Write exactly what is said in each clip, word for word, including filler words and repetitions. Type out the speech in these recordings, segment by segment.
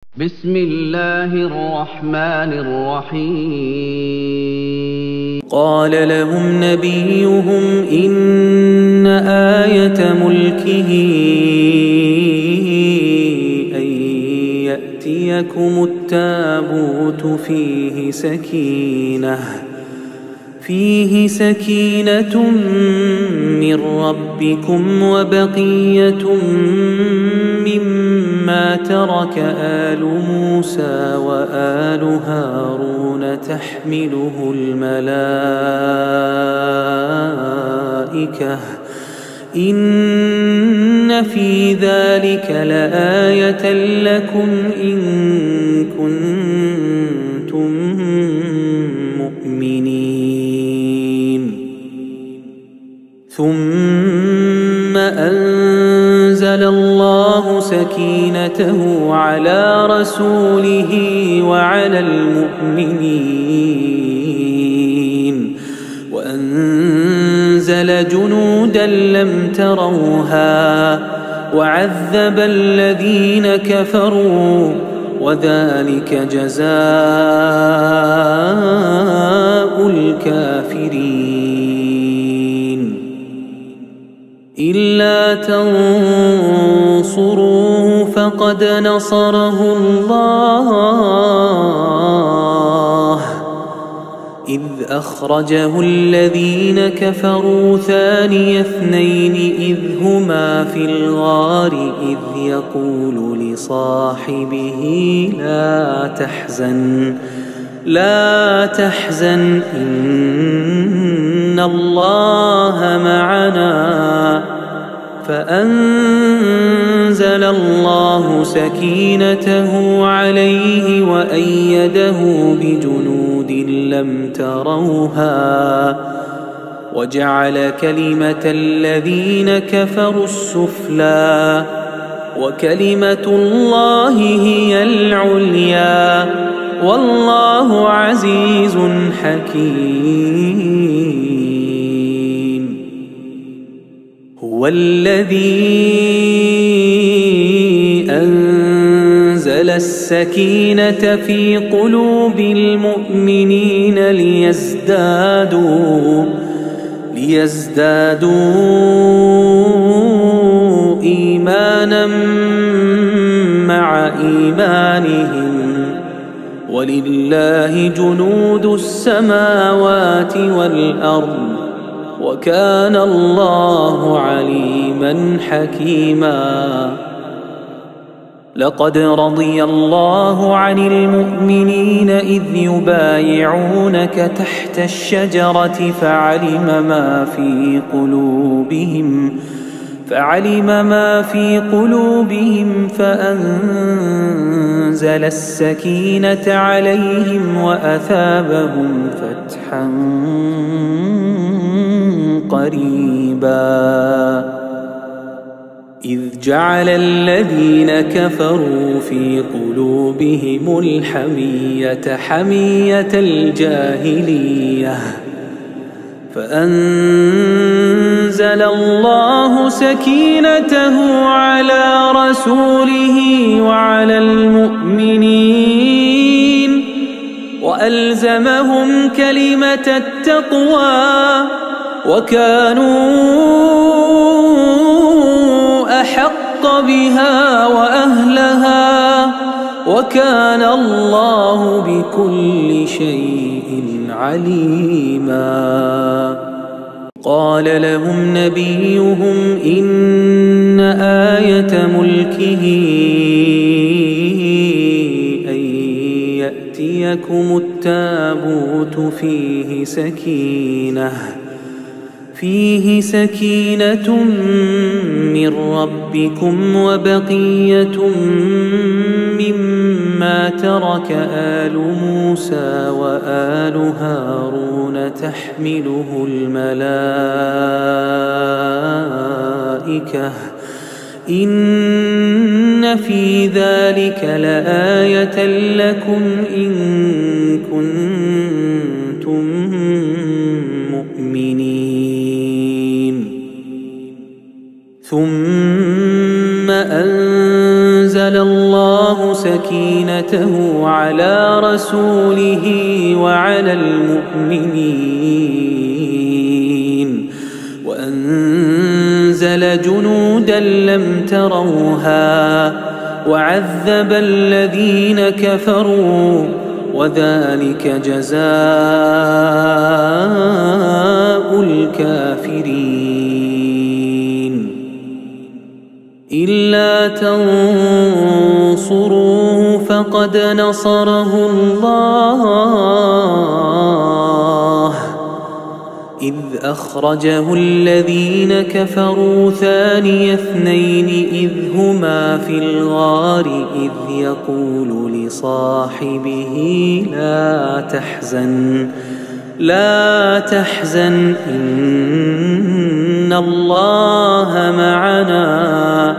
بسم الله الرحمن الرحيم. قال لهم نبيهم إن آية ملكه أن يأتيكم التابوت فيه سكينة فيه سكينة من ربكم وبقية مما ترك آل موسى وآل هارون تحمله الملائكة إن في ذلك لآية لكم إن كنتم مؤمنين. ثم أنزل الله سكينته على رسوله وعلى المؤمنين وأنزل جنودا لم تروها وعذب الذين كفروا وذلك جزاء الكافرين. إلا تنصروه فقد نصره الله إذ أخرجه الذين كفروا ثاني اثنين إذ هما في الغار إذ يقول لصاحبه لا تحزن لا تحزن إن الله معنا فأنزل الله سكينته عليه وأيده بجنود لم تروها وجعل كلمة الذين كفروا السفلى وكلمة الله هي العليا والله عزيز حكيم. هو الذي أنزل السكينة في قلوب المؤمنين ليزدادوا ليزدادوا إيمانا مع إيمانهم ولله جنود السماوات والأرض وكان الله عليما حكيما. لقد رضي الله عن المؤمنين إذ يبايعونك تحت الشجرة فعلم ما في قلوبهم فعلم ما في قلوبهم فأنزل السكينة عليهم وأثابهم فتحا قريبا. إذ جعل الذين كفروا في قلوبهم الحمية حمية الجاهلية فأنزل الله سكينته على رسوله وعلى المؤمنين وألزمهم كلمة التقوى وكانوا أحق بها وأهلها وكان الله بكل شيء عليما. قال لهم نبيهم إن آية ملكه أن يأتيكم التابوت فيه سكينة فيه سكينة من ربكم وبقية مما ترك آل موسى وآل هارون تحمله الملائكة إن في ذلك لآية لكم إن كنتم مؤمنين. ثم أنزل الله سكينته على رسوله وعلى المؤمنين وأنزل جنودا لم تروها وعذب الذين كفروا وذلك جزاء الكافرين. إلا تنصروه فقد نصره الله إذ أخرجه الذين كفروا ثاني اثنين إذ هما في الغار إذ يقول لصاحبه لا تحزن لا تحزن إن الله معنا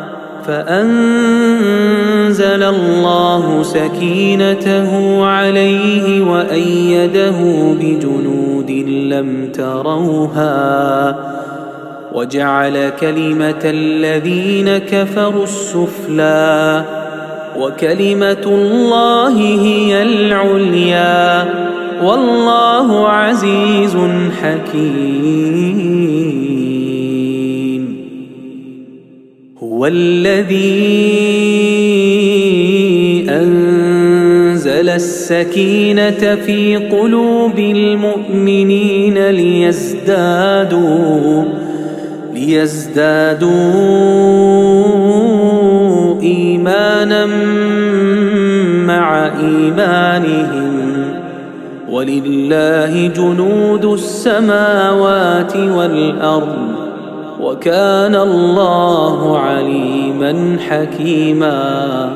فأنزل الله سكينته عليه وأيده بجنود لم تروها وجعل كلمة الذين كفروا السفلى وكلمة الله هي العليا والله عزيز حكيم. هو الذي أنزل السكينة في قلوب المؤمنين ليزدادوا ليزدادوا إيمانا مع إيمانهم ولله جنود السماوات والأرض وكان الله عليما حكيما.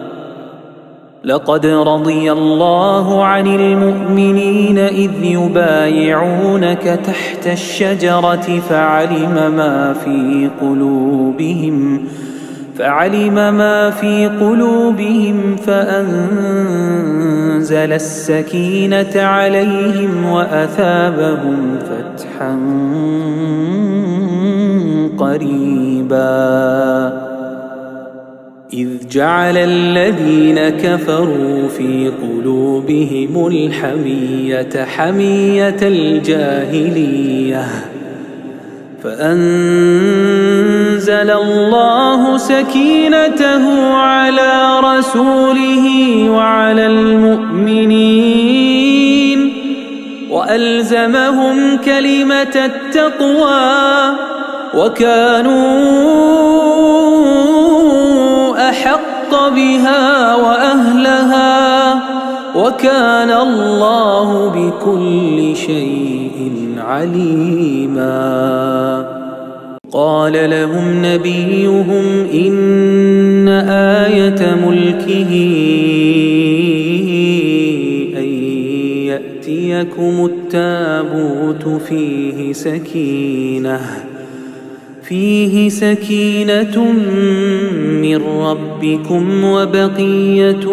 لقد رضي الله عن المؤمنين إذ يبايعونك تحت الشجرة فعلم ما في قلوبهم فعلم ما في قلوبهم فأنزل السكينة عليهم وأثابهم فتحا قريبا. إذ جعل الذين كفروا في قلوبهم الحمية حمية الجاهلية فأنزل الله سكينته على رسوله وعلى المؤمنين وألزمهم كلمة التقوى وكانوا أحق بها وأهلها وكان الله بكل شيء عليما. قال لهم نبيهم إن آية ملكه أن يأتيكم التابوت فيه سكينة فيه سكينة من ربكم وبقية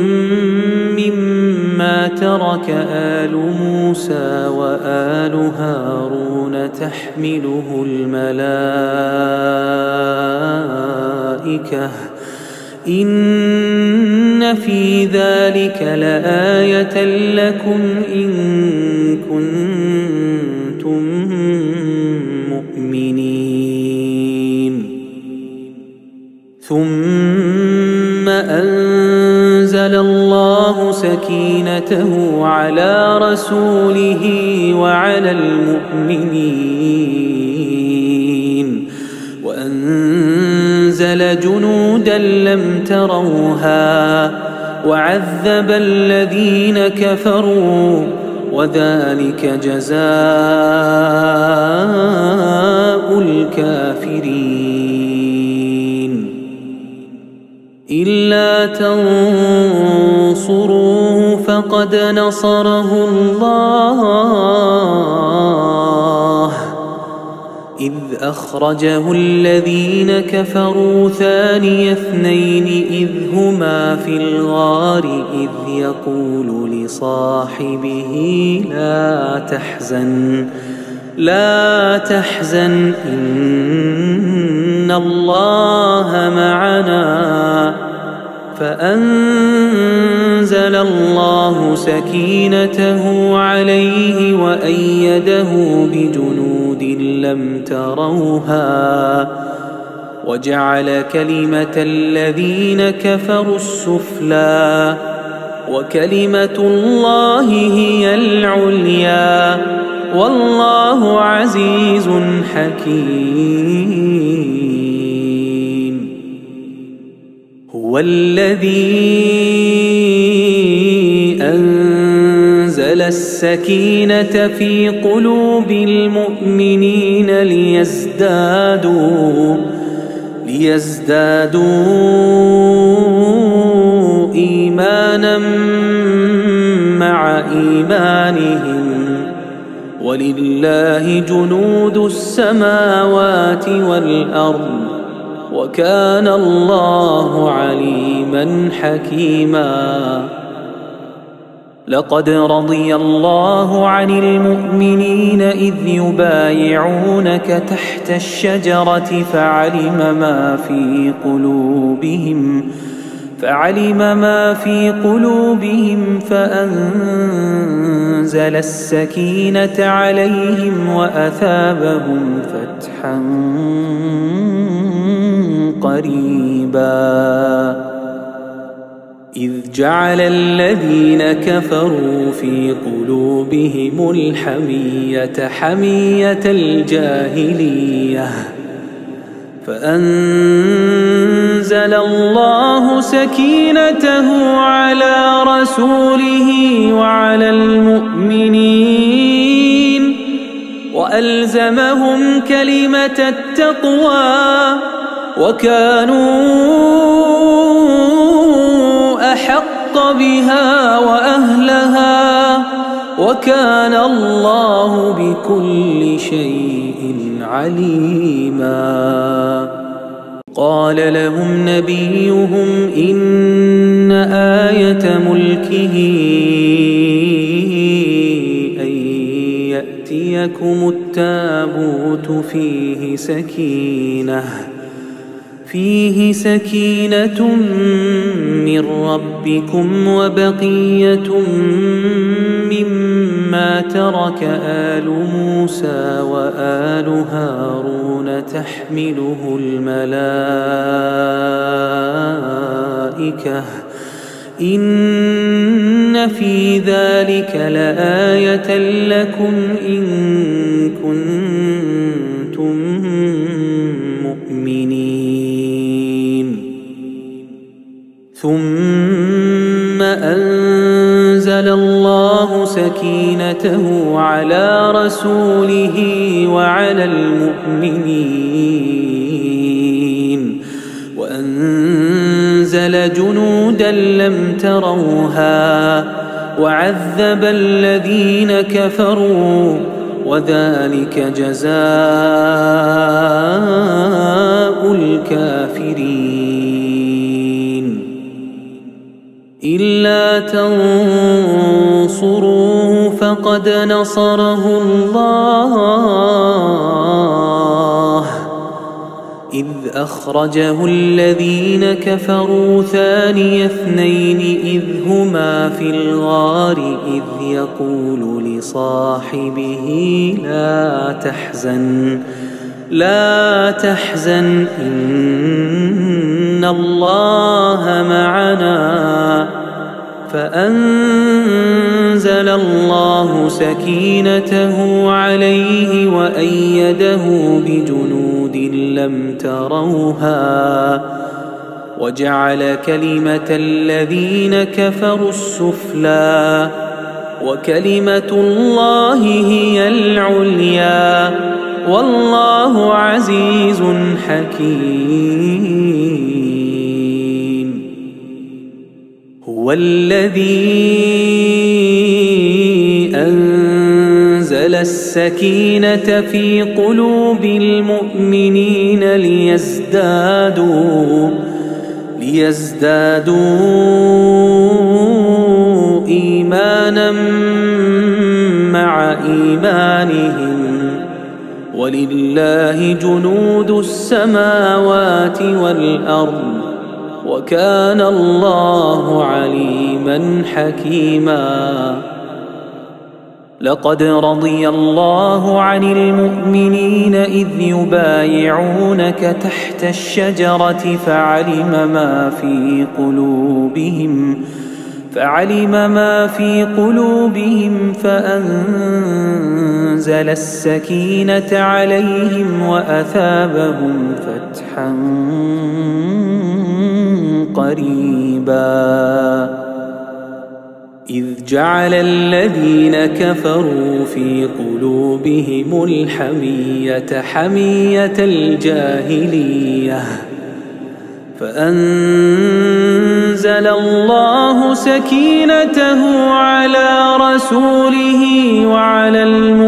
مما ترك آل موسى وآل هارون تحمله الملائكة إن في ذلك لآية لكم إن كنتم مؤمنين. ثم أنزل الله سكينته على رسوله وعلى المؤمنين وأنزل جنودا لم تروها وعذب الذين كفروا وذلك جزاء الكافرين. إلا تنصروه فقد نصره الله إذ أخرجه الذين كفروا ثاني اثنين إذ هما في الغار إذ يقول لصاحبه لا تحزن لا تحزن إن الله معنا فأنزل الله سكينته عليه وأيده بجنود لم تروها وجعل كلمة الذين كفروا السفلى وكلمة الله هي العليا والله عزيز حكيم. هو الذي أنزل السكينة في قلوب المؤمنين ليزدادوا ليزدادوا إيمانا مع إيمانهم ولله جنود السماوات والأرض وكان الله عليما حكيما. لقد رضي الله عن المؤمنين إذ يبايعونك تحت الشجرة فعلم ما في قلوبهم فعلم ما في قلوبهم فأنزل السكينة عليهم وأثابهم فتحا قريبا. إذ جعل الذين كفروا في قلوبهم الحمية حمية الجاهلية فأنزل الله سكينته على رسوله وعلى المؤمنين وألزمهم كلمة التقوى وكانوا أحق بها وأهلها وكان الله بكل شيء عليما. قال لهم نبيهم إن آية ملكه أن يأتيكم التابوت فيه سكينة فيه سكينة من ربكم وبقية مما ترك آل موسى وآل هارون تحمله الملائكة إن في ذلك لآية لكم إن كنتم مؤمنين. ثم أنزل الله سكينته على رسوله وعلى المؤمنين وأنزل جنودا لم تروها وعذب الذين كفروا وذلك جزاء الكافرين. إلا تنصروه فقد نصره الله إذ أخرجه الذين كفروا ثاني اثنين إذ هما في الغار إذ يقول لصاحبه لا تحزن لا تحزن إن الله معنا فأنزل الله سكينته عليه وأيده بجنود لم تروها وجعل كلمة الذين كفروا السفلى وكلمة الله هي العليا والله عزيز حكيم. هو الذي أنزل السكينة في قلوب المؤمنين ليزدادوا ليزدادوا إيمانا مع إيمانهم ولله جنود السماوات والأرض وكان الله عليما حكيما. لقد رضي الله عن المؤمنين إذ يبايعونك تحت الشجرة فعلم ما في قلوبهم فعلم ما في قلوبهم فأنزل السكينة عليهم وأثابهم فتحا قريبا. إذ جعل الذين كفروا في قلوبهم الحمية حمية الجاهلية فأنزل الله سكينته على رسوله وعلى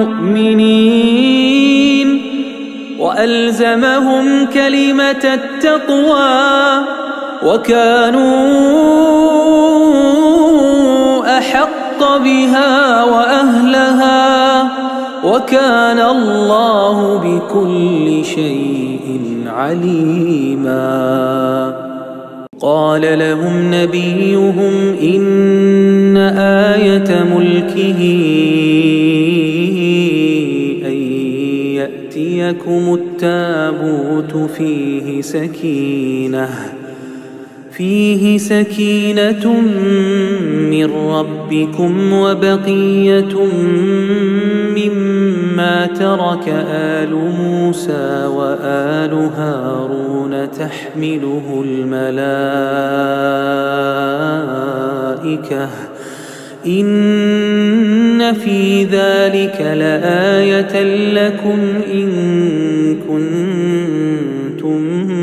المؤمنين وألزمهم كلمة التقوى وكانوا أحق بها وأهلها وكان الله بكل شيء عليما. قال لهم نبيهم إن آية ملكه أن يأتيكم التابوت فيه سكينة فيه سكينة من ربكم وبقية مما ترك آل موسى وآل هارون تحمله الملائكة إن في ذلك لآية لكم إن كنتم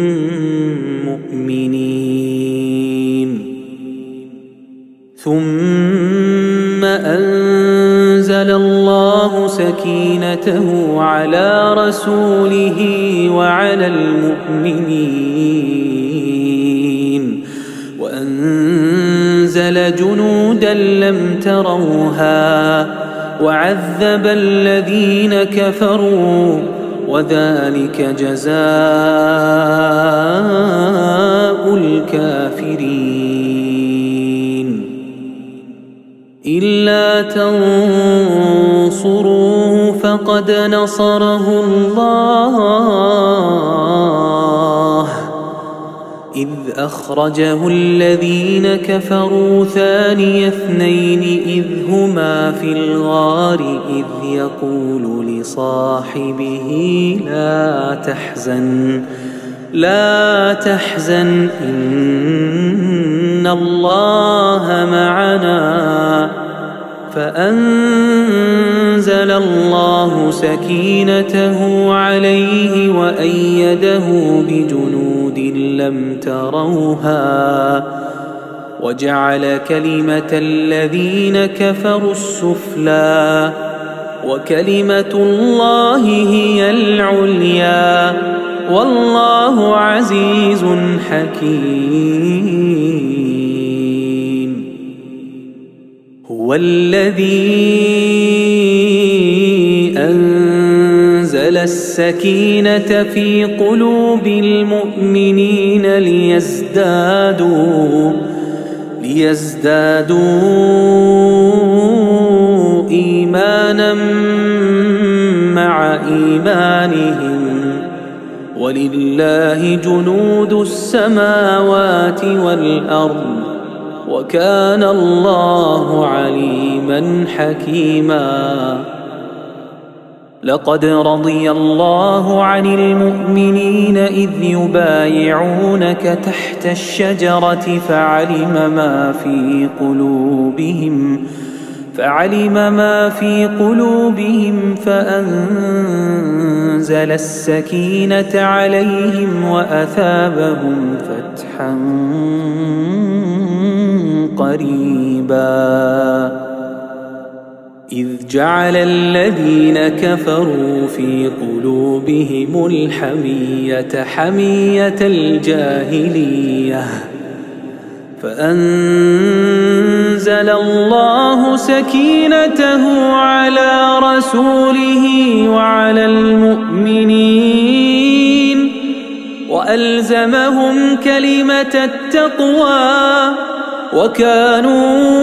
مؤمنين. ثم أنزل الله سكينته على رسوله وعلى المؤمنين وأنزل جنودا لم تروها وعذب الذين كفروا وذلك جزاء الكافرين. إلا تنصروه فقد نصره الله إذ أخرجه الذين كفروا ثاني اثنين إذ هما في الغار إذ يقول لصاحبه لا تحزن لا تحزن إن الله معنا فأنزل الله سكينته عليه وأيده بجنود لم تروها وجعل كلمة الذين كفروا السفلى وكلمة الله هي العليا والله عزيز حكيم. هو الذي أنزل السكينة في قلوب المؤمنين ليزدادوا ليزدادوا إيمانا مع إيمانهم ولله جنود السماوات والأرض وكان الله عليما حكيما. لقد رضي الله عن المؤمنين إذ يبايعونك تحت الشجرة فعلم ما في قلوبهم فعلم ما في قلوبهم فأنزل السكينة عليهم وأثابهم فتحا قريبا. إذ جعل الذين كفروا في قلوبهم الحمية حمية الجاهلية فأنزل الله سكينته على رسوله وعلى المؤمنين وألزمهم كلمة التقوى وكانوا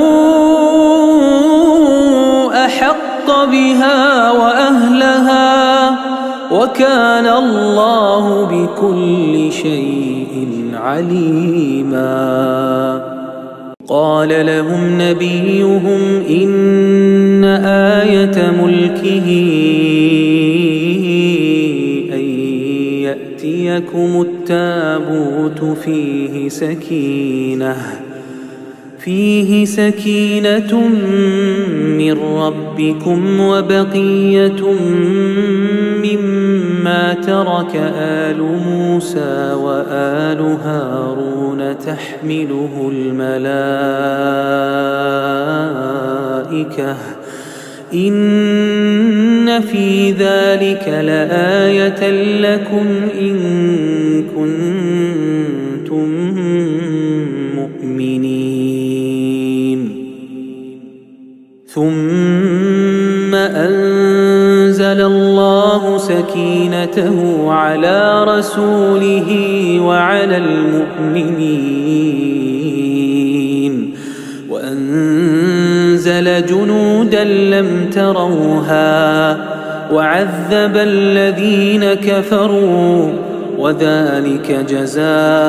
أحق بها وأهلها وكان الله بكل شيء عليما. قال لهم نبيهم إن آية ملكه أن يأتيكم التابوت فيه سكينة فيه سكينة من ربكم وبقية مما ترك آل موسى وآل هارون تحمله الملائكة إن في ذلك لآية لكم إن كنتم مؤمنين. ثم أنزل الله سكينته على رسوله وعلى المؤمنين وأنزل جنودا لم تروها وعذب الذين كفروا وذلك جزاء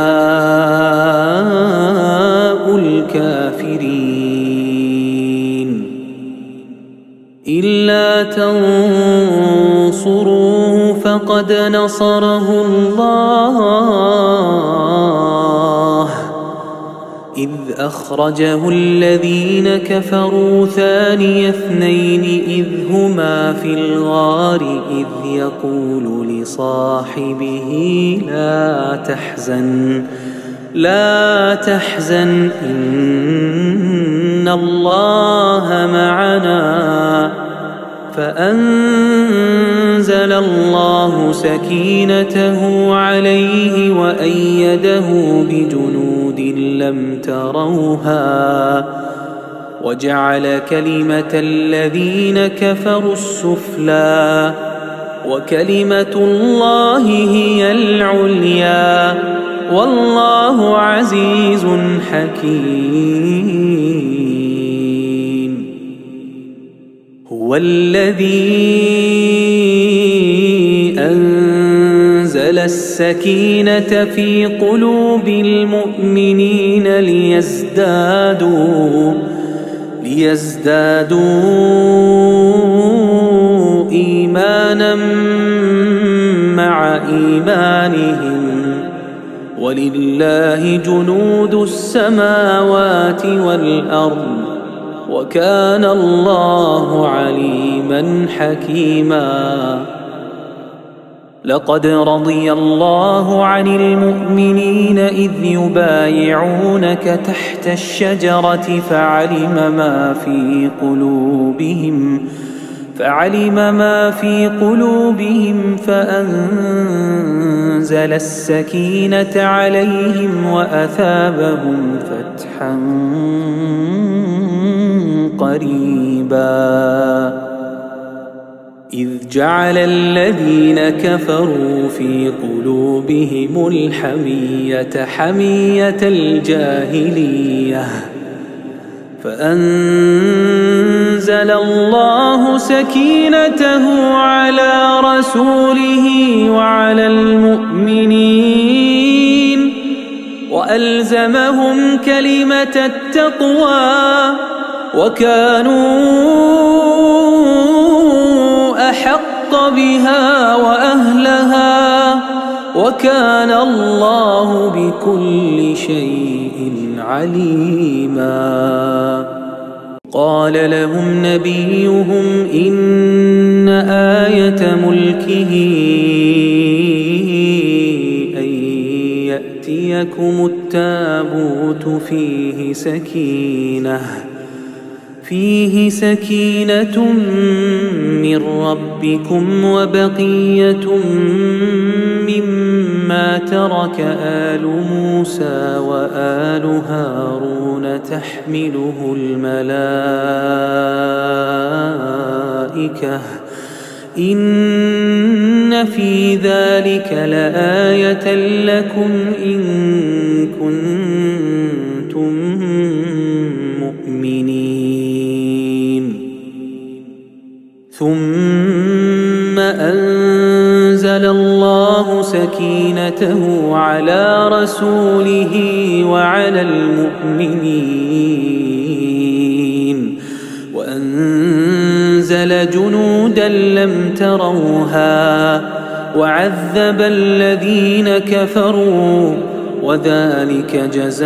الكافرين. إلا تنصروه فقد نصره الله إذ أخرجه الذين كفروا ثاني اثنين إذ هما في الغار إذ يقول لصاحبه لا تحزن لا تحزن إن الله معنا فأنزل الله سكينته عليه وأيده بجنود لم تروها وجعل كلمة الذين كفروا السفلى وكلمة الله هي العليا والله عزيز حكيم. هو الذي أنزل السكينة في قلوب المؤمنين ليزدادوا ليزدادوا إيمانا مع إيمانهم ولله جنود السماوات والأرض وكان الله عليما حكيما. لقد رضي الله عن المؤمنين إذ يبايعونك تحت الشجرة فعلم ما في قلوبهم فعلم ما في قلوبهم فأنزل السكينة عليهم وأثابهم فتحا قريبا. إذ جعل الذين كفروا في قلوبهم الحمية حمية الجاهلية فأنزل الله سكينته على رسوله وعلى المؤمنين وألزمهم كلمة التقوى وكانوا أحق بها وأهلها وكان الله بكل شيء عليما. قال لهم نبيهم إن آية ملكه أن يأتيكم التابوت فيه سكينة فيه سكينة من ربكم وبقية مما ترك آل موسى وآل هارون تحمله الملائكة إن إن في ذلك لآية لكم إن كنتم مؤمنين. ثم أنزل الله سكينته على رسوله وعلى المؤمنين وأنزل جنودا لم تروها وعذب الذين كفروا وذلك جزاء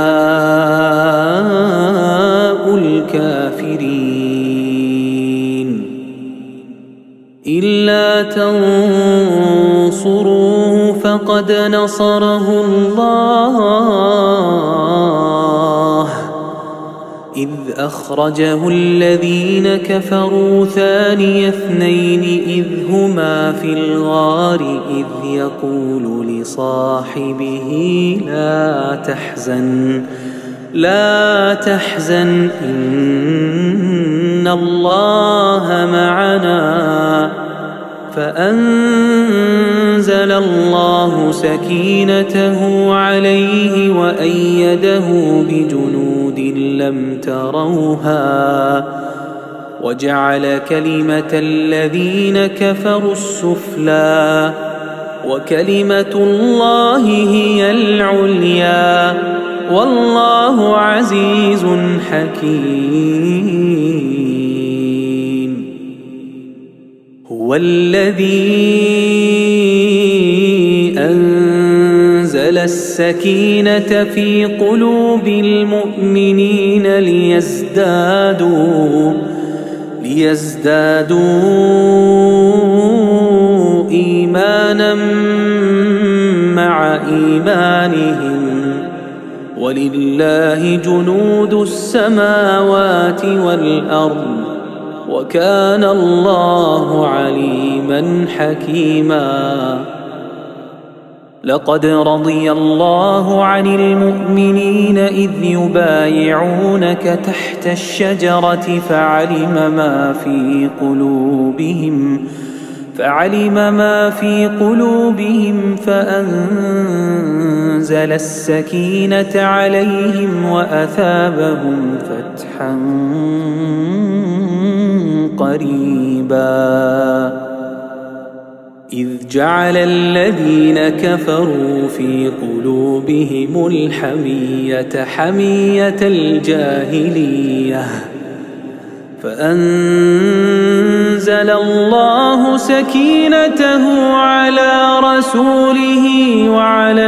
الكافرين. إلا تنصروه فقد نصره الله إذ أخرجه الذين كفروا ثاني اثنين إذ هما في الغار إذ يقول لصاحبه لا تحزن لا تحزن إن الله معنا فأنزل الله سكينته عليه وأيده بجنود لم تروها وجعل كلمة الذين كفروا السفلى وكلمة الله هي العليا والله عزيز حكيم. هو الذي أنزل السكينة في قلوب المؤمنين ليزدادوا ليزدادوا إيمانا مع إيمانهم ولله جنود السماوات والأرض وكان الله عليما حكيما. لقد رضي الله عن المؤمنين إذ يبايعونك تحت الشجرة فعلم ما في قلوبهم فعلم ما في قلوبهم فأنزل السكينة عليهم وأثابهم فتحا قريبا. إذ جعل الذين كفروا في قلوبهم الحمية حمية الجاهلية فأنزل الله سكينته على رسوله وعلى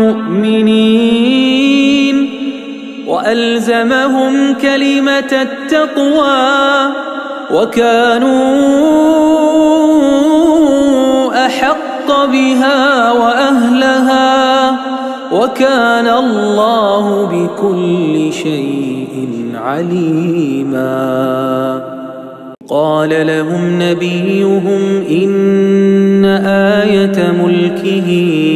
المؤمنين وألزمهم كلمة التقوى وكانوا أحق بها وأهلها وكان الله بكل شيء عليما. قال لهم نبيهم إن آية ملكه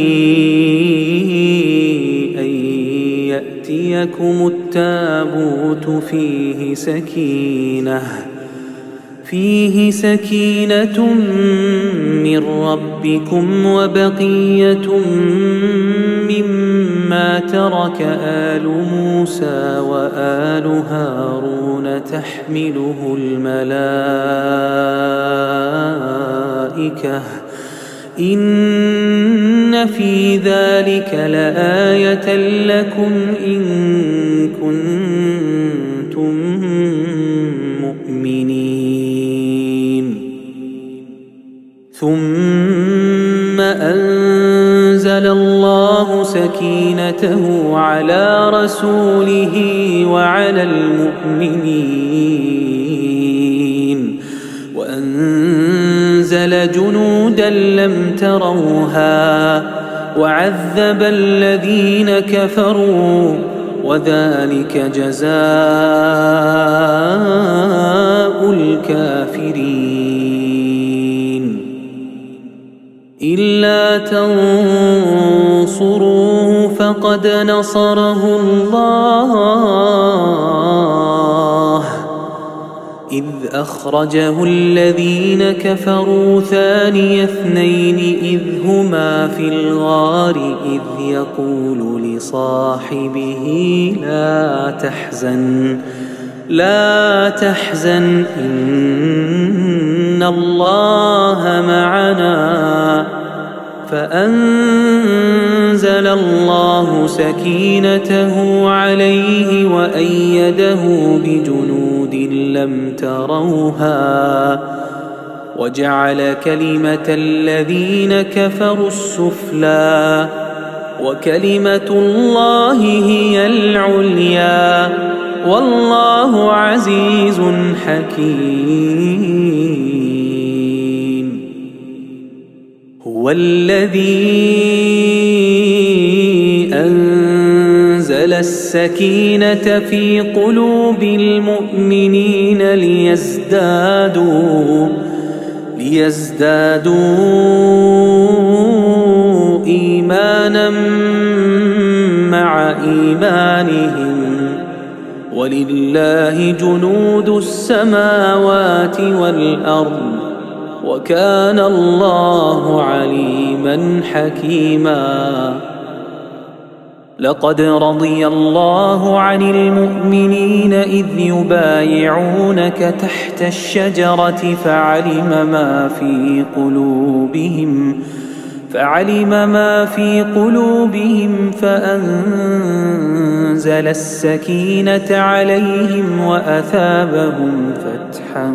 أن يأتيكم التابوت فيه سكينة فيه سكينة من ربكم وبقية مما ترك آل موسى وآل هارون تحمله الملائكة إن في ذلك لآية لكم إن كنتم مؤمنين. ثم أنزل الله سكينته على رسوله وعلى المؤمنين وأنزل جنودا لم تروها وعذب الذين كفروا وذلك جزاء الكافرين. إلا تنصروه فقد نصره الله إذ أخرجه الذين كفروا ثاني اثنين إذ هما في الغار إذ يقول لصاحبه لا تحزن لا تحزن إن الله معنا فأنزل الله سكينته عليه وأيده بجنود لم تروها وجعل كلمة الذين كفروا السفلى وكلمة الله هي العليا والله عزيز حكيم. هو الذي أنزل السكينة في قلوب المؤمنين ليزدادوا ليزدادوا إيمانا مع إيمانهم ولله جنود السماوات والأرض وكان الله عليما حكيما. لقد رضي الله عن المؤمنين إذ يبايعونك تحت الشجرة فعلم ما في قلوبهم فعلم ما في قلوبهم فأنزل السكينة عليهم وأثابهم فتحا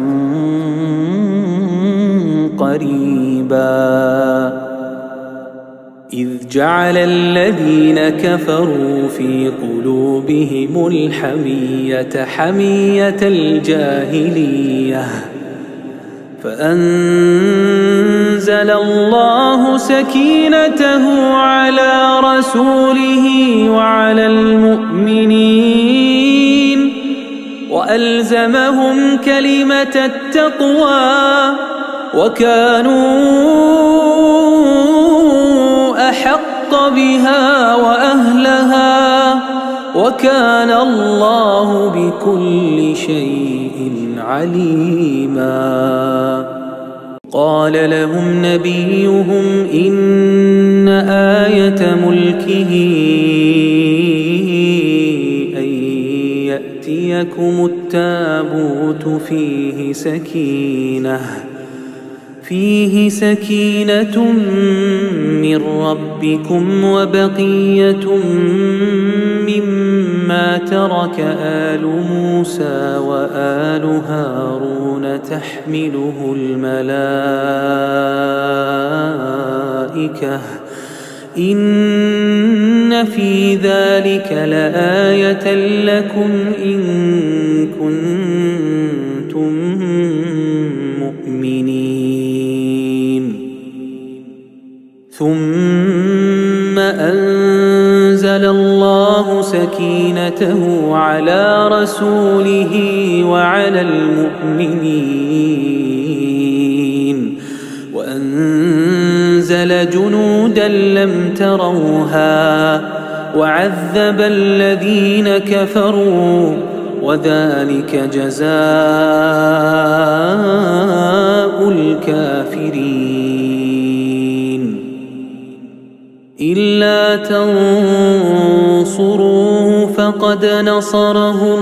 قريبا. إذ جعل الذين كفروا في قلوبهم الحمية حمية الجاهلية فأنزل الله سكينته على رسوله وعلى المؤمنين وألزمهم كلمة التقوى وكانوا أحق بها وأهلها وكان الله بكل شيء عليما. قال لهم نبيهم إن آية ملكه أن يأتيكم التابوت فيه سكينة فيه سكينة من ربكم وبقية مما ترك آل موسى وآل هارون تحمله الملائكة إن في ذلك لآية لكم إن كنتم مؤمنين. ثم أنزل الله سكينته على رسوله وعلى المؤمنين وأنزل جنودا لم تروها وعذب الذين كفروا وذلك جزاء الكافرين. إلا تنصروه فقد نصره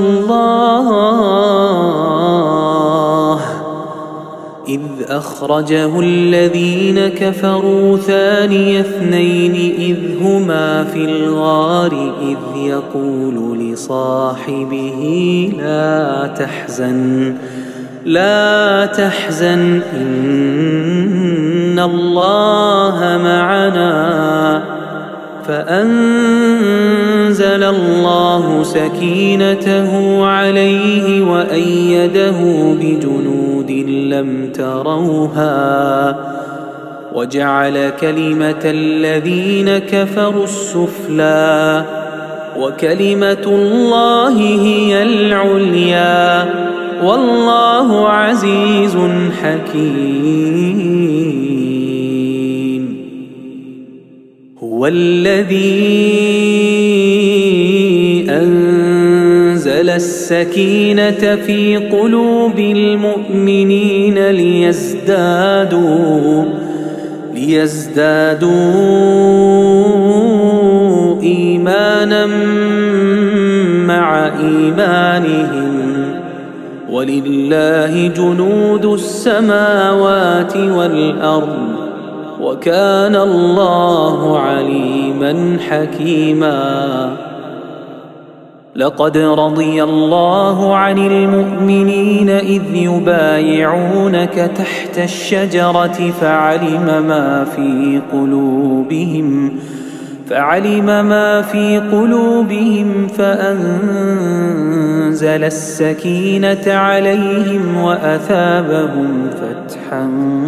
الله إذ أخرجه الذين كفروا ثاني اثنين إذ هما في الغار إذ يقول لصاحبه لا تحزن لا تحزن إن الله معنا فأنزل الله سكينته عليه وأيده بجنود لم تروها وجعل كلمة الذين كفروا السفلى وكلمة الله هي العليا والله عزيز حكيم. هو الذي أنزل السكينة في قلوب المؤمنين ليزدادوا ليزدادوا إيمانا مع إيمانهم ولله جنود السماوات والأرض وكان الله عليما حكيما. لقد رضي الله عن المؤمنين إذ يبايعونك تحت الشجرة فعلم ما في قلوبهم فعلم ما في قلوبهم فأنزل السكينة عليهم وأثابهم فتحا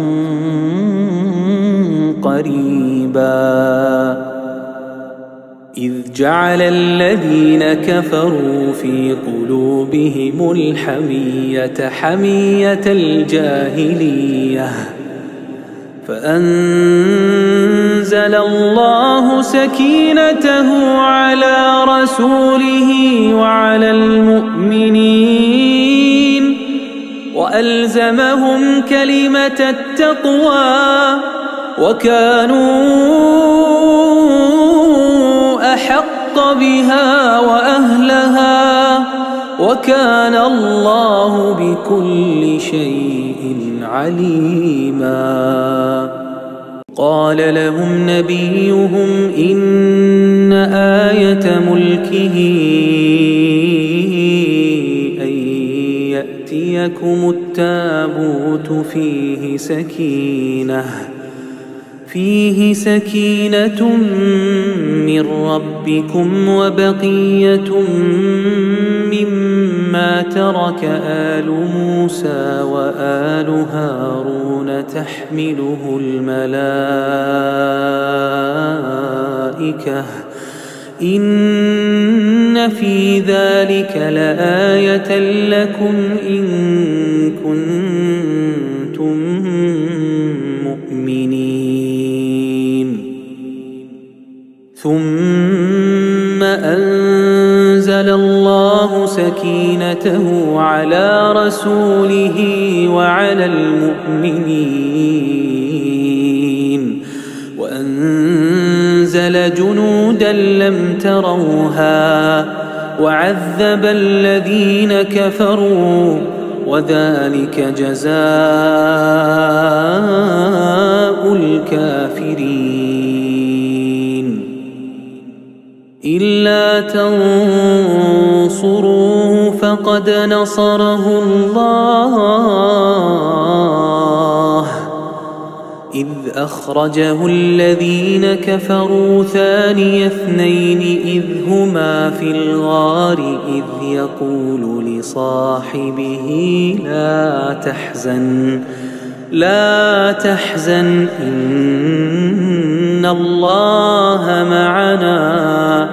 قريبا. إذ جعل الذين كفروا في قلوبهم الحمية حمية الجاهلية فأنزل الله سكينته على رسوله وعلى المؤمنين وألزمهم كلمة التقوى وكانوا أحق بها وأهلها وكان الله بكل شيء عليما. قال لهم نبيهم إن آية ملكه أن يأتيكم التابوت فيه سكينة فيه سكينة من ربكم وبقية مما ترك آل موسى وآل هارون تحمله الملائكة إن في ذلك لآية لكم إن كنتم مؤمنين. ثم أنزل الله سكينته على رسوله وعلى المؤمنين وأنزل جنودا لم تروها وعذب الذين كفروا وذلك جزاء الكافرين. إلا تنصروه فقد نصره الله إذ أخرجه الذين كفروا ثاني اثنين إذ هما في الغار إذ يقول لصاحبه لا تحزن لا تحزن إن الله معنا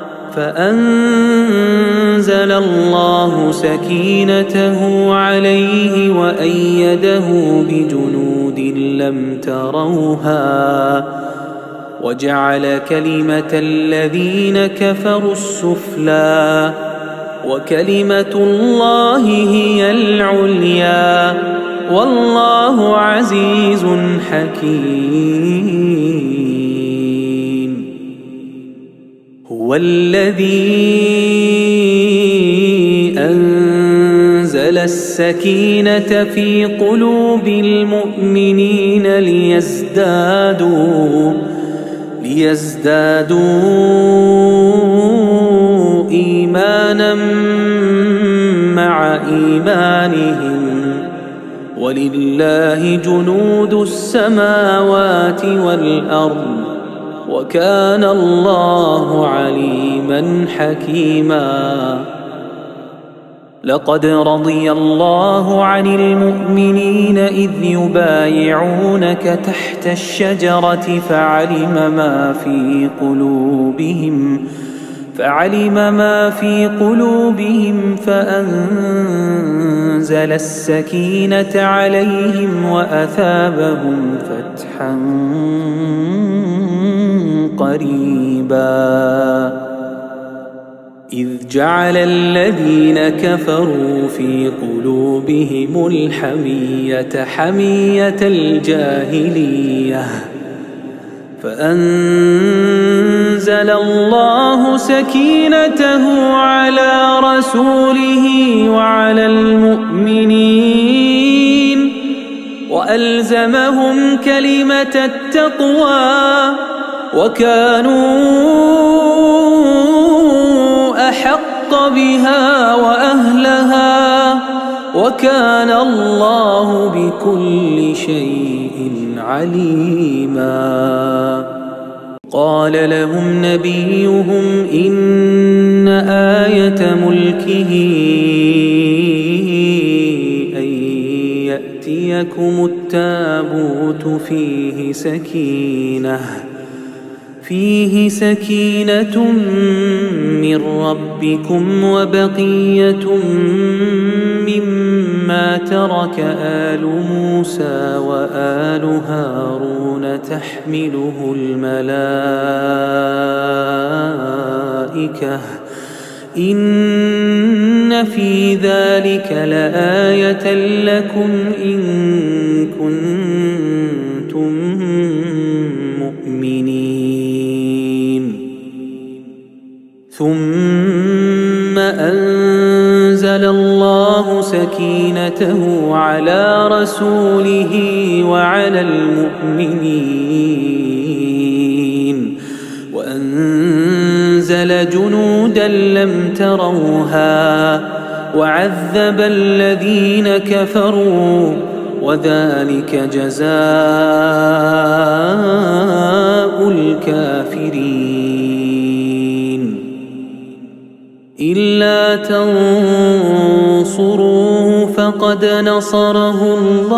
فأنزل الله سكينته عليه وأيده بجنود لم تروها وجعل كلمة الذين كفروا السفلى وكلمة الله هي العليا والله عزيز حكيم. هو الذي أنزل السكينة في قلوب المؤمنين ليزدادوا ليزدادوا إيمانا مع إيمانهم ولله جنود السماوات والأرض وكان الله عليما حكيما. لقد رضي الله عن المؤمنين إذ يبايعونك تحت الشجرة فعلم ما في قلوبهم فعلم ما في قلوبهم فأنزل السكينة عليهم وأثابهم فتحا قريبا. إذ جعل الذين كفروا في قلوبهم الحمية حمية الجاهلية فأنزل الله سكينته على رسوله وعلى المؤمنين وألزمهم كلمة التقوى وكانوا أحق بها وأهلها وكان الله بكل شيء عليما. قال لهم نبيهم إن آية ملكه أن يأتيكم التابوت فيه سكينة فيه سكينة من ربكم وبقية مما ترك آل موسى وآل هارون تحمله الملائكة إن في ذلك لآية لكم إن كنتم مؤمنين. ثم أنزل الله سكينته على رسوله وعلى المؤمنين وأنزل جنودا لم تروها وعذب الذين كفروا وذلك جزاء الكافرين. إلا تنصروه فقد نصره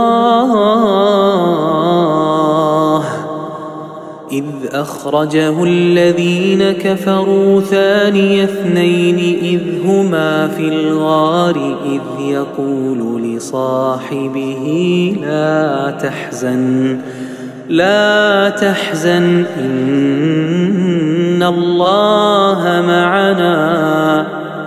الله إذ أخرجه الذين كفروا ثاني اثنين إذ هما في الغار إذ يقول لصاحبه لا تحزن لا تحزن إن الله معنا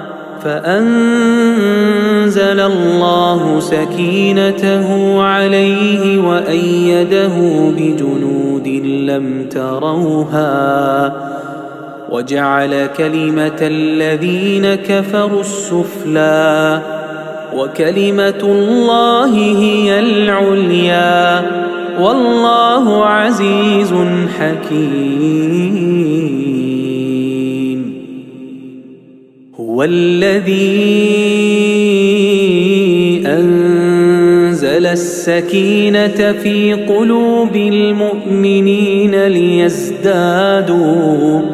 فأنزل الله سكينته عليه وأيده بجنود لم تروها وجعل كلمة الذين كفروا السفلى وكلمة الله هي العليا والله عزيز حكيم. هو الذي أنزل السكينة في قلوب المؤمنين ليزدادوا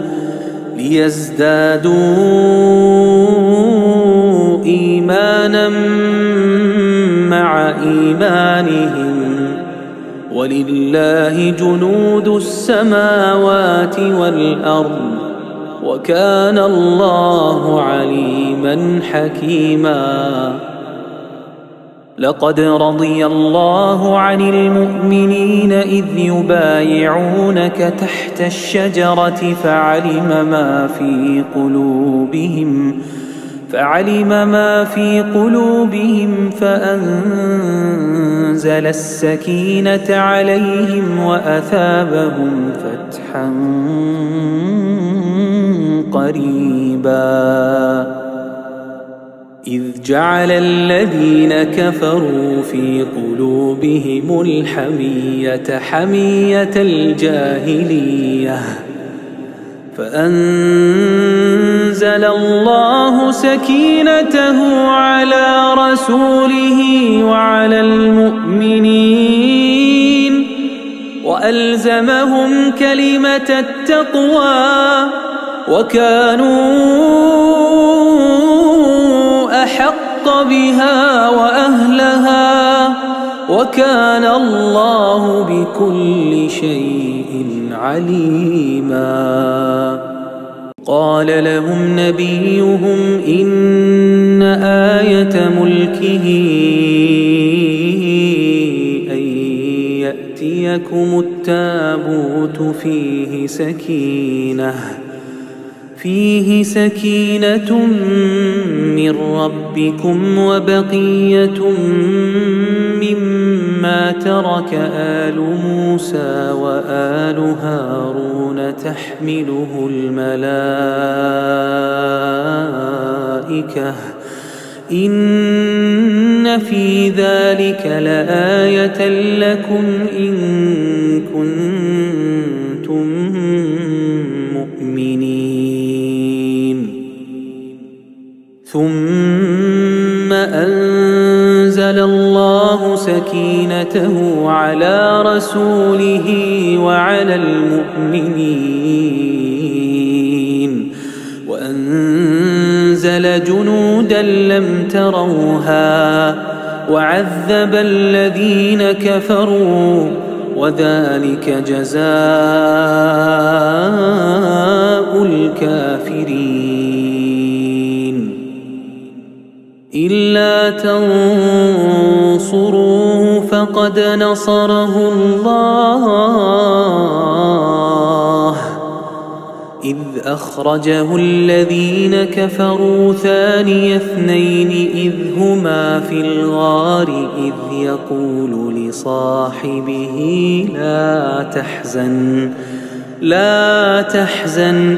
ليزدادوا إيمانا مع إيمانهم ولله جنود السماوات والأرض وكان الله عليما حكيما. لقد رضي الله عن المؤمنين إذ يبايعونك تحت الشجرة فعلم ما في قلوبهم فعلم ما في قلوبهم فأنزل السكينة عليهم وأثابهم فتحا قريبا. إذ جعل الذين كفروا في قلوبهم الحمية حمية الجاهلية فأنزل الله سكينته على رسوله وعلى المؤمنين وألزمهم كلمة التقوى وكانوا أحق بها وأهلها وكان الله بكل شيء عليما. قال لهم نبيهم إن آية ملكه أن يأتيكم التابوت فيه سكينة فيه سكينة من ربكم وبقية مما ترك آل موسى وآل هارون تحمله الملائكة إن في ذلك لآية لكم إن كنتم مؤمنين. ثم أنزل الله سكينته على رسوله وعلى المؤمنين وأنزل جنودا لم تروها وعذب الذين كفروا وذلك جزاء الكافرين. إلا تنصروه فقد نصره الله إذ أخرجه الذين كفروا ثاني اثنين إذ هما في الغار إذ يقول لصاحبه لا تحزن لا تحزن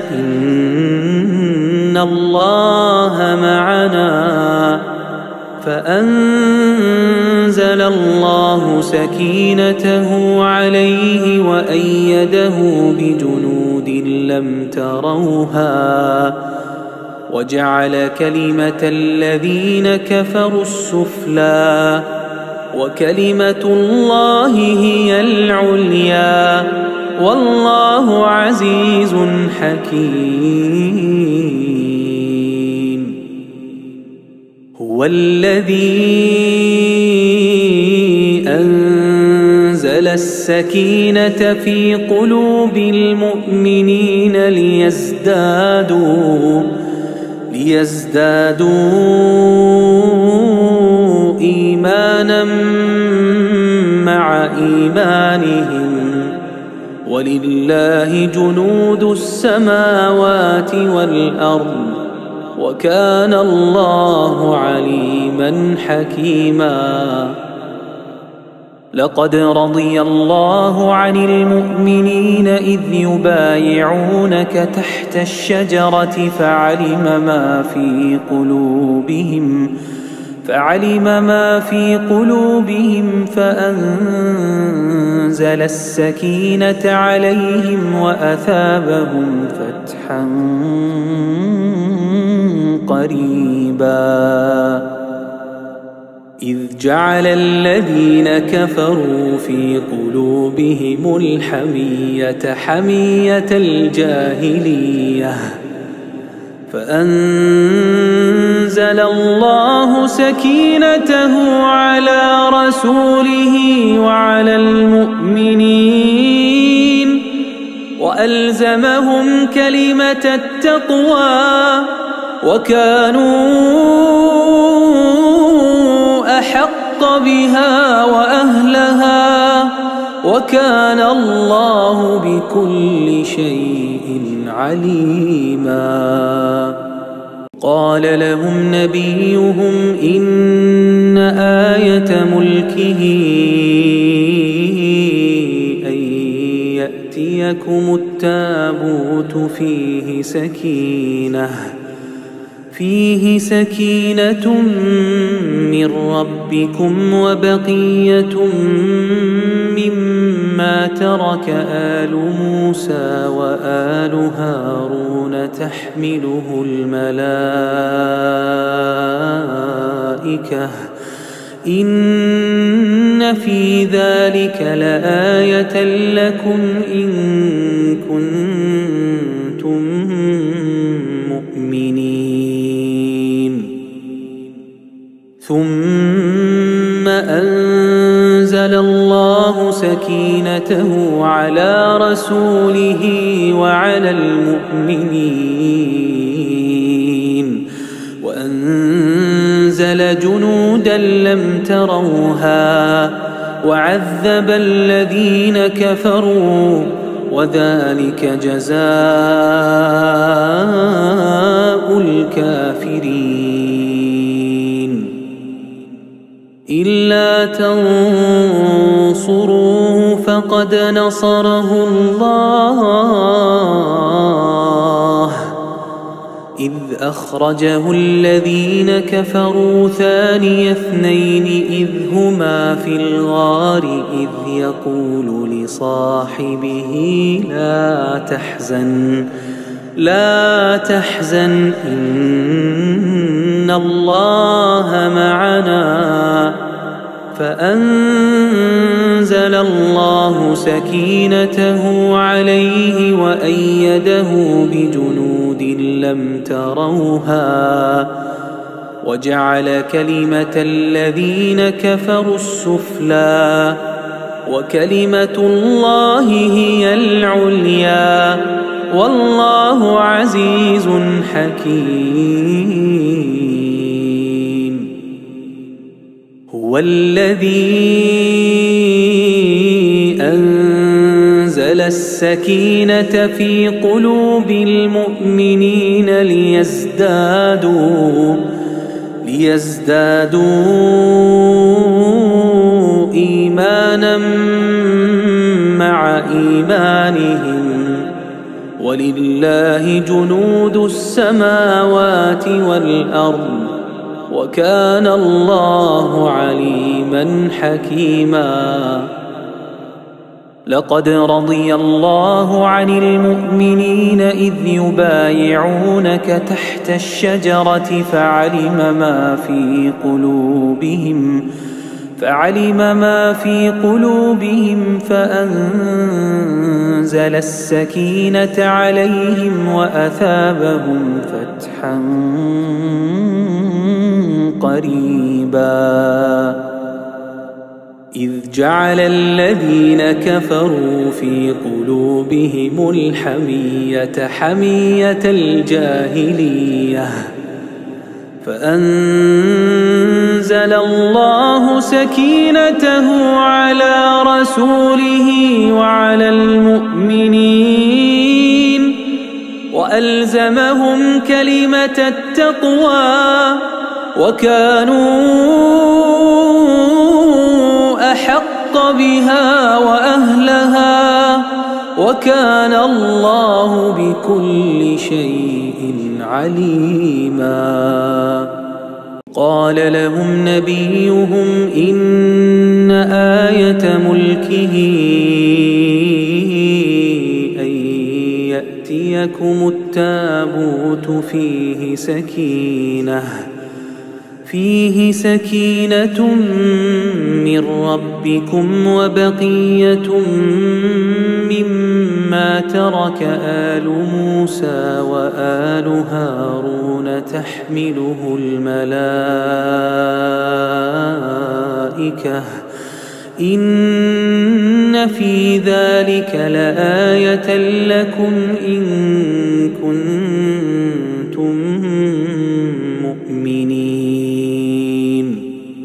إن الله معنا فأنزل الله سكينته عليه وأيده بجنود لم تروها وجعل كلمة الذين كفروا السفلى وكلمة الله هي العليا والله عزيز حكيم. هو الذي أنزل السكينة في قلوب المؤمنين ليزدادوا ليزدادوا إيمانا مع إيمانهم ولله جنود السماوات والأرض وكان الله عليما حكيما. لقد رضي الله عن المؤمنين إذ يبايعونك تحت الشجرة فعلم ما في قلوبهم فعلم ما في قلوبهم فأنزل السكينة عليهم وأثابهم فتحا قريبا. إذ جعل الذين كفروا في قلوبهم الحمية حمية الجاهلية فأنزل الله سكينته على رسوله وعلى المؤمنين وألزمهم كلمة التقوى وكانوا أحق بها وأهلها وكان الله بكل شيء عليما. قال لهم نبيهم إن آية ملكه أن يأتيكم التابوت فيه سكينة فيه سكينة من ربكم وبقية مما ترك آل موسى وآل هارون تحمله الملائكة إن في ذلك لآية لكم إن كنتم مؤمنين. ثم أنزل الله سكينته على رسوله وعلى المؤمنين وأنزل جنودا لم تروها وعذب الذين كفروا وذلك جزاء الكافرين. إلا تنصروه فقد نصره الله إذ أخرجه الذين كفروا ثاني اثنين إذ هما في الغار إذ يقول لصاحبه لا تحزن لا تحزن إن الله معنا فأنزل الله سكينته عليه وأيده بجنود لم تروها وجعل كلمة الذين كفروا السفلى وكلمة الله هي العليا والله عزيز حكيم. هو الذي أنزل السكينة في قلوب المؤمنين ليزدادوا ليزدادوا إيمانا مع إيمانهم ولله جنود السماوات والأرض وكان الله عليما حكيما. لقد رضي الله عن المؤمنين إذ يبايعونك تحت الشجرة فعلم ما في قلوبهم فعلم ما في قلوبهم فأنزل السكينة عليهم وأثابهم فتحا قريبا. إذ جعل الذين كفروا في قلوبهم الحمية حمية الجاهلية فأنزل الله سكينته على رسوله وعلى المؤمنين وألزمهم كلمة التقوى وكانوا أحق بها وأهلها وكان الله بكل شيء عليما. قال لهم نبيهم إن آية ملكه أن يأتيكم التابوت فيه سكينة فيه سكينة من ربكم وبقية مما ترك آل موسى وآل هارون تحمله الملائكة إن في ذلك لآية لكم إن كنتم مؤمنين.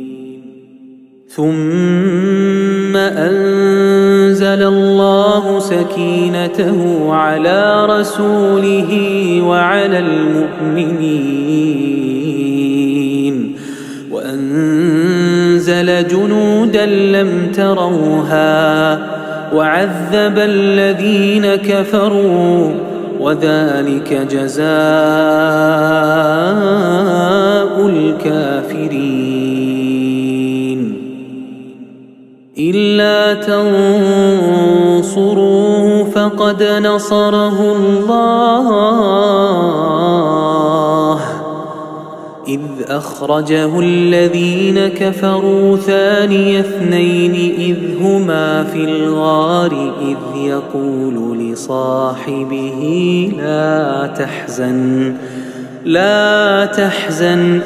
ثم أنزل الله سكينته على رسوله وعلى المؤمنين وأنزل جنودا لم تروها وعذب الذين كفروا وذلك جزاء الكافرين. إلا تنصروه فقد نصره الله إذ أخرجه الذين كفروا ثاني اثنين إذ هما في الغار إذ يقول لصاحبه لا تحزن لا تحزن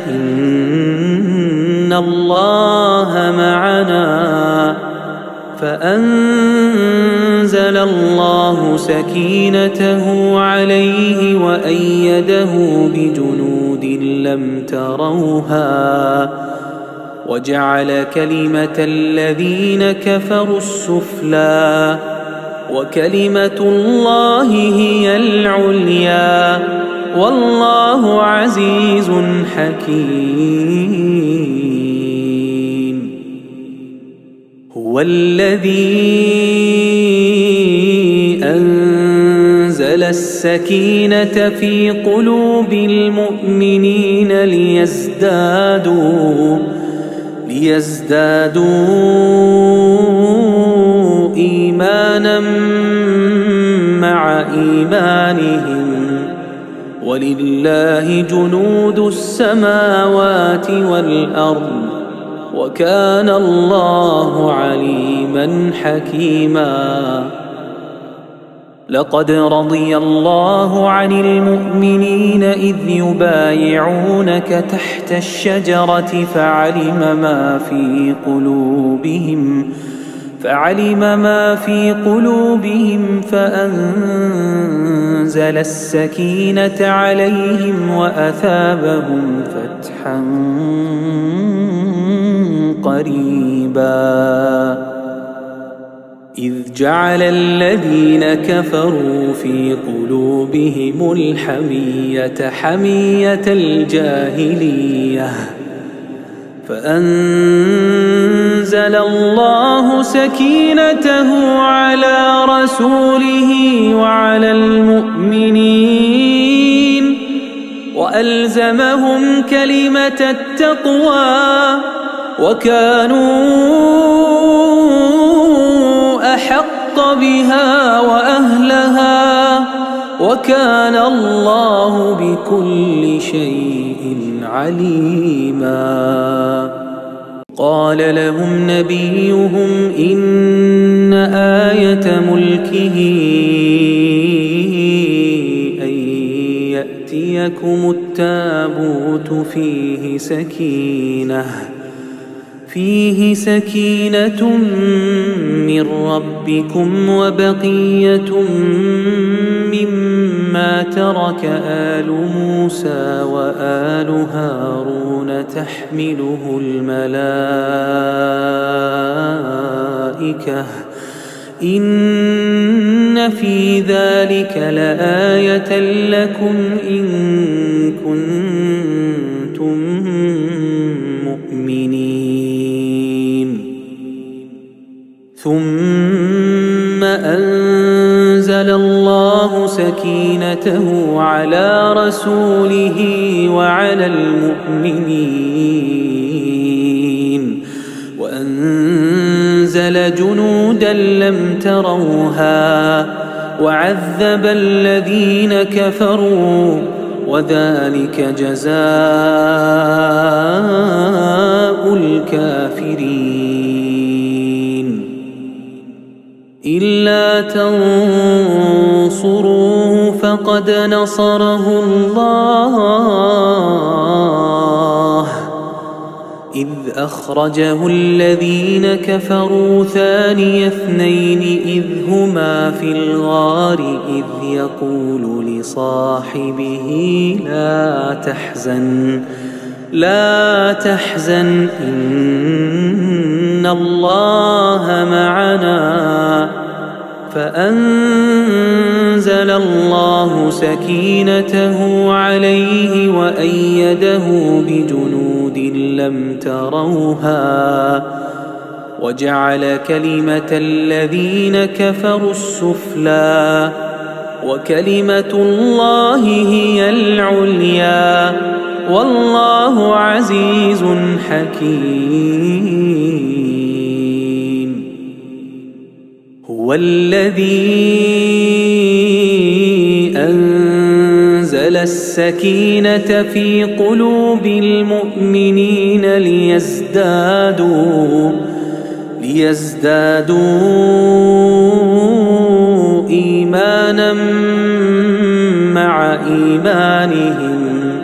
إن الله معنا فأنزل الله سكينته عليه وأيده بجنود لم تروها وجعل كلمة الذين كفروا السفلى وكلمة الله هي العليا والله عزيز حكيم. هو الذي أنزل السكينة في قلوب المؤمنين ليزدادوا ليزدادوا إيمانا مع إيمانهم ولله جنود السماوات والأرض وكان الله عليما حكيما. لقد رضي الله عن المؤمنين إذ يبايعونك تحت الشجرة فعلم ما في قلوبهم فعلم ما في قلوبهم فأنزل السكينة عليهم وأثابهم فتحا قريبا. إذ جعل الذين كفروا في قلوبهم الحمية حمية الجاهلية فأنزل الله سكينته على رسوله وعلى المؤمنين وألزمهم كلمة التقوى وكانوا أحق بها وأهلها وكان الله بكل شيء عليما. قال لهم نبيهم إن آية ملكه أن يأتيكم التابوت فيه سكينة فيه سكينة من ربكم وبقية مما ترك آل موسى وآل هارون تحمله الملائكة إن في ذلك لآية لكم إن كنتم مؤمنين. ثم أنزل الله سكينته على رسوله وعلى المؤمنين وأنزل جنودا لم تروها وعذب الذين كفروا وذلك جزاء الكافرين. إلا تنصروه فقد نصره الله إذ أخرجه الذين كفروا ثاني اثنين إذ هما في الغار إذ يقول لصاحبه لا تحزن لا تحزن إن الله معنا فأنزل الله سكينته عليه وأيده بجنود لم تروها وجعل كلمة الذين كفروا السفلى وكلمة الله هي العليا والله عزيز حكيم. هو الذي أنزل السكينة في قلوب المؤمنين ليزدادوا ليزدادوا إيمانا مع إيمانهم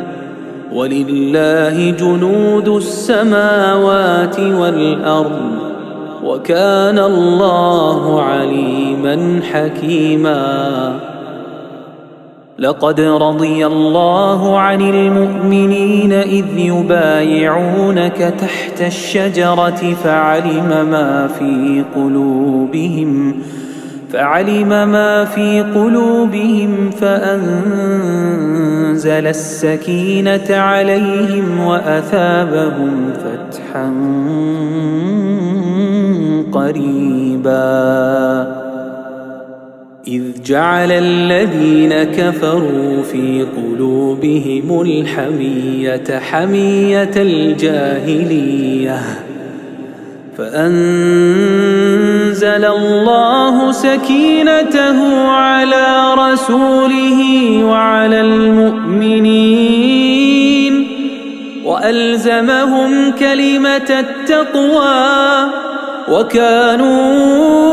ولله جنود السماوات والأرض وكان الله عليما حكيما. لقد رضي الله عن المؤمنين إذ يبايعونك تحت الشجرة فعلم ما في قلوبهم فعلم ما في قلوبهم فأنزل السكينة عليهم وأثابهم فتحا قريبا إذ جعل الذين كفروا في قلوبهم الحمية حمية الجاهلية فأنزل الله سكينته على رسوله وعلى المؤمنين وألزمهم كلمة التقوى وكانوا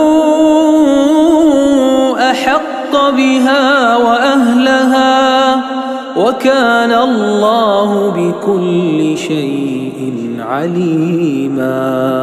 أحق بها وأهلها وكان الله بكل شيء عليما.